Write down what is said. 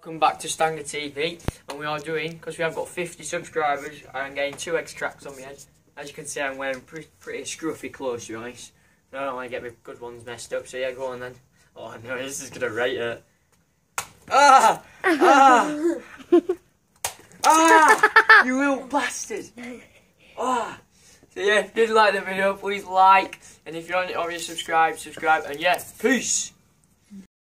welcome back to Stanger TV, and we are doing, because we have got 50 subscribers, I'm getting 2 extracts on my head. As you can see, I'm wearing pretty scruffy clothes, to be honest. I don't want to get my good ones messed up, so yeah, go on then. Oh no, this is going to rate it. Ah! Ah! Ah! You little bastard! Ah! So yeah, if you did like the video, please like, and if you're not already subscribed, and yeah, peace!